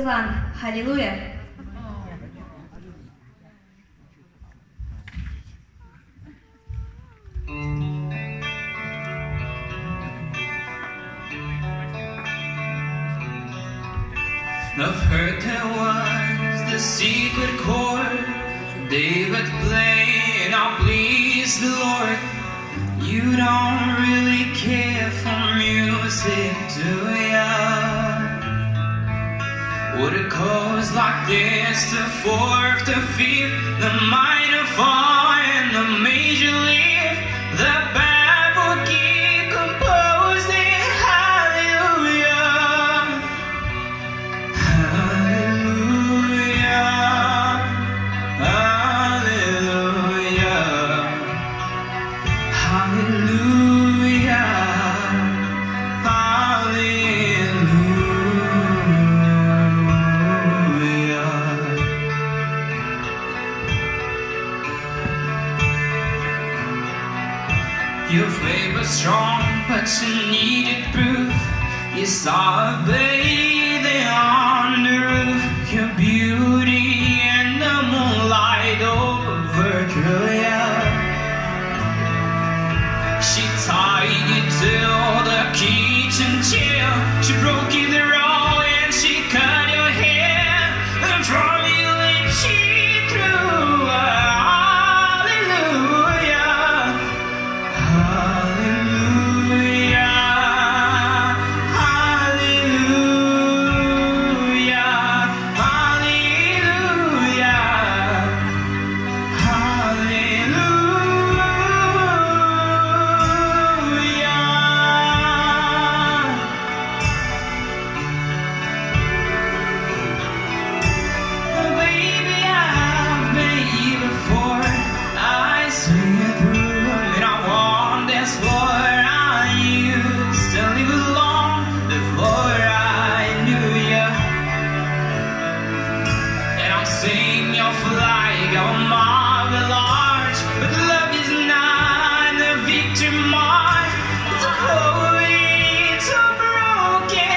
Иван, аллилуйя. I've heard there was the secret chord David played, now please the Lord. You don't really care for music, do ya? Would it goes like this, the fourth, the fifth, the minor fall and the major lift, the baffled key composed in hallelujah. Hallelujah, hallelujah, hallelujah, hallelujah. Your faith was strong, but you needed proof. You saw a bathing on the roof, your beauty and the moonlight overthrew ya. She tied you to the kitchen chair, she broke you the roll and she cut your hair, and from your lips she threw a hallelujah, hallelujah, hallelujah, hallelujah, baby, I've been here before. I swing it through, and I want this floor. I used to live alone before I knew ya, and I'm seeing your flag on marble arch. But love is not the victory march. It's a glory, it's a broken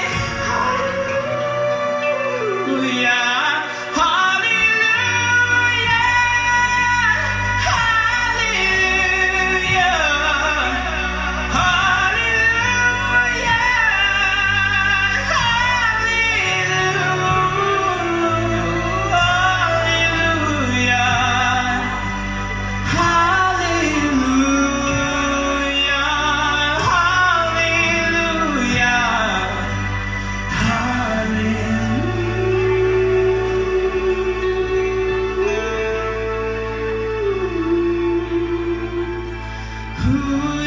hallelujah. Ooh,